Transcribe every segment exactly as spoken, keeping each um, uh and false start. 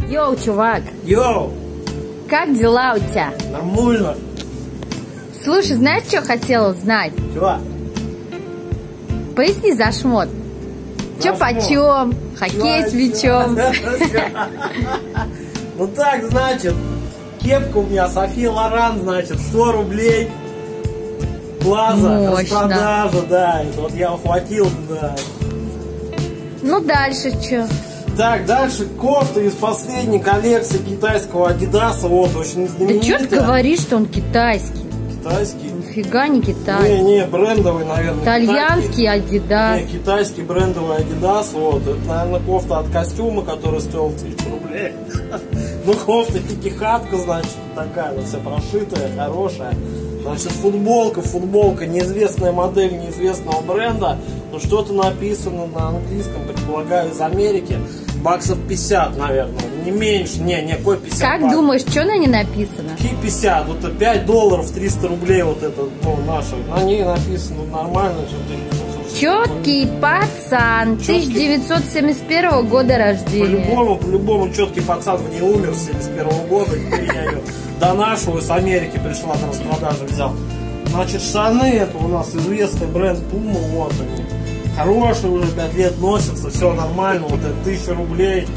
Йоу, чувак. Йоу. Как дела у тебя? Нормально. Слушай, знаешь, что хотела узнать? Чего? Поясни за шмот. Че почем? Хоккей с мячом. Ну так, значит, кепка у меня София Лоран, значит, сто рублей. Плаза, распродажа, да. И вот я ухватил, да. Ну дальше что? Так, дальше кофта из последней коллекции китайского Адидаса. Вот, очень знаменитая. Да что ты говоришь, что он китайский? Китайский? Нифига не китайский. Не, не, брендовый, наверное. Итальянский Адидас. Не, китайский брендовый Адидас. Вот, это, наверное, кофта от костюма, который стоил тысячу рублей. Ну, кофта пятихатка, значит, такая, вот вся прошитая, хорошая. Значит, футболка, футболка, неизвестная модель, неизвестного бренда. Но что-то написано на английском, предполагаю, из Америки. Баксов пятьдесят, наверное, не меньше, не, не, какой пятьдесят. Как баксов? Думаешь, что на ней написано? Какие пятьдесят, вот пять долларов, триста рублей, вот это, ну, наше. На ней написано нормально, что-то. Четкий пацан, тысяча девятьсот семьдесят первого года рождения. По-любому, по-любому, четкий пацан в ней умер с семьдесят первого года, теперь я ее донашиваю, с Америки пришла на распродажу, взял. Значит, штаны, это у нас известный бренд Puma, вот они. Хорошие, уже пять лет носятся, все нормально, вот это тысяча рублей.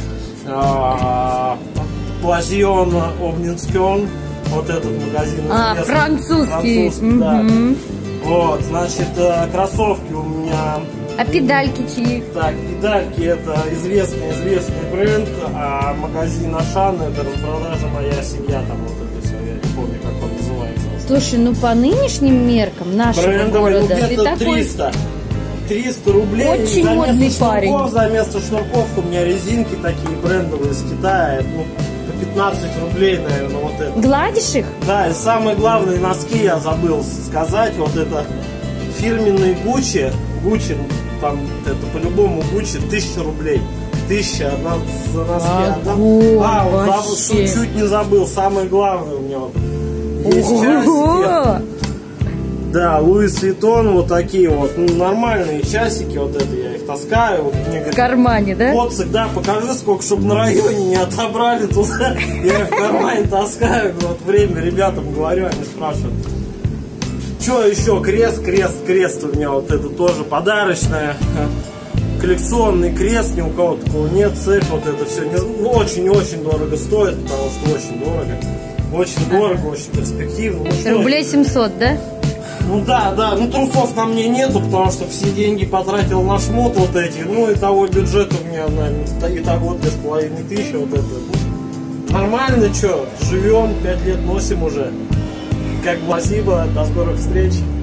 Плазион Обнинскён, вот этот магазин. А, французский. Французский, угу. Да. Вот, значит, кроссовки у меня. А педальки чьи? Так, педальки это известный, известный бренд, а магазин Ашан это распродажа моя семья, там вот это все, я не помню, как он называется. Слушай, ну по нынешним меркам нашего брендовый, города, ну, где-то триста. триста рублей. Очень модный парень. Шнурков, за место шнурков у меня резинки такие брендовые из Китая, ну, по пятнадцать рублей, наверное, вот это. Гладишь их? Да, и самые главные носки я забыл сказать, вот это фирменные Гуччи, Гуччи, там, это по-любому Гуччи, тысяча рублей. Тысяча, одна за носки. Ого, а, вот вообще. забыл, чуть не забыл, самое главное у меня вот. Есть часики. Да, Луис Виттон, вот такие вот, ну, нормальные часики, вот это я их таскаю. Вот, мне говорят, в кармане, да? Вот всегда покажи, сколько, чтобы на районе не отобрали туда. Я их в кармане таскаю, вот время ребятам говорю, они спрашивают. Что еще? Крест, крест, крест у меня вот это тоже подарочное. Коллекционный крест, ни у кого такого нет, цепь, вот это все очень-очень дорого стоит, потому что очень дорого. Очень дорого, очень перспективно. Ну, рублей семьсот, да? Ну да, да, ну трусов на мне нету, потому что все деньги потратил на шмот вот эти. Ну и того бюджета у меня, наверное, и того две с половиной тысячи вот это. Ну, нормально, что, живем, пять лет носим уже. Как бы спасибо, до скорых встреч.